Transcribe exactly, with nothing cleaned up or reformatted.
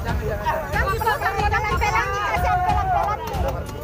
Kami po kami, jangan pelangi kasi ang pelang-pelang.